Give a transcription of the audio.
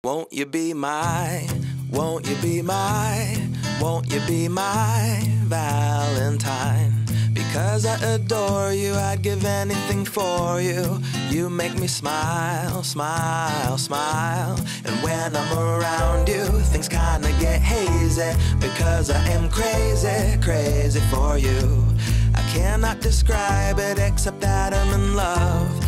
Won't you be my, won't you be my, won't you be my Valentine? Because I adore you, I'd give anything for you. You make me smile, smile, smile. And when I'm around you, things kinda get hazy. Because I am crazy, crazy for you. I cannot describe it except that I'm in love.